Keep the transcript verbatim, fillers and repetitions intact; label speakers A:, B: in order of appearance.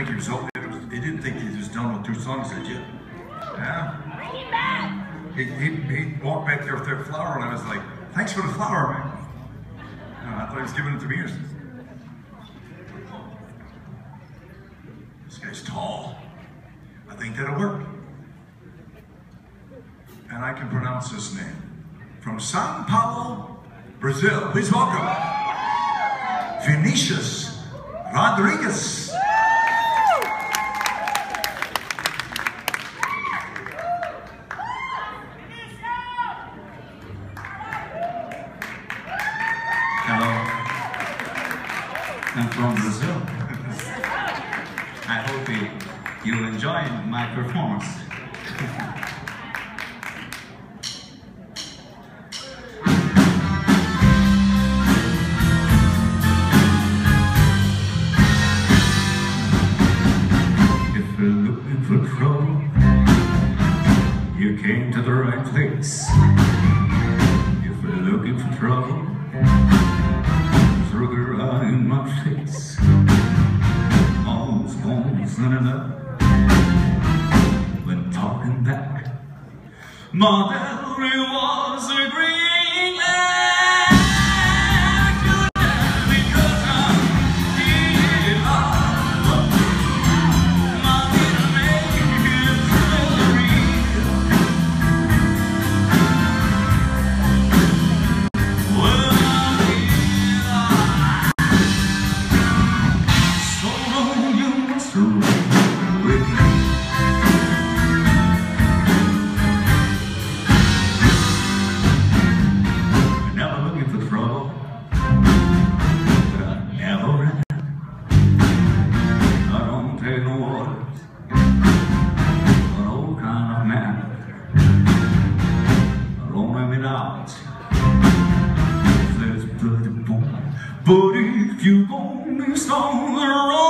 A: think he was, he didn't think he was done with two songs, did you? Yeah.
B: Bring him back.
A: He, he, he walked back there with that flower, and I was like, thanks for the flower, man. No, I thought he was giving it to me or something. This guy's tall. I think that'll work. And I can pronounce his name. From Sao Paulo, Brazil. Please welcome Vinicius Rodrigues.
C: Hello. I'm from Brazil. I hope you you enjoy my performance. If you're looking for trouble, you came to the right place. If you're looking for trouble, throw it right in my face. Almost, almost enough. When talking back, my battery was a green light. Because I'm here, my little man is real. Well, but if you only saw the road